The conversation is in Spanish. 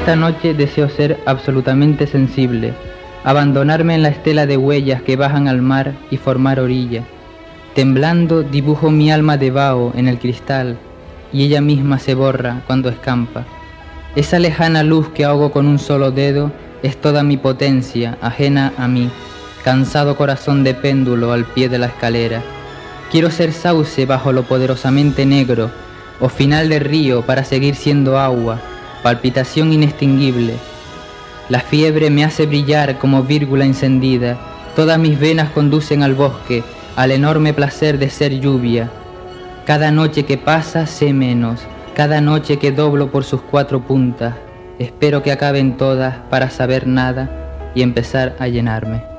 Esta noche deseo ser absolutamente sensible, abandonarme en la estela de huellas que bajan al mar y formar orilla. Temblando dibujo mi alma de vaho en el cristal y ella misma se borra cuando escampa. Esa lejana luz que ahogo con un solo dedo es toda mi potencia, ajena a mí, cansado corazón de péndulo al pie de la escalera. Quiero ser sauce bajo lo poderosamente negro, o final de río para seguir siendo agua, palpitación inextinguible. La fiebre me hace brillar como vírgula encendida, todas mis venas conducen al bosque, al enorme placer de ser lluvia. Cada noche que pasa sé menos, cada noche que doblo por sus cuatro puntas, espero que acaben todas para saber nada y empezar a llenarme.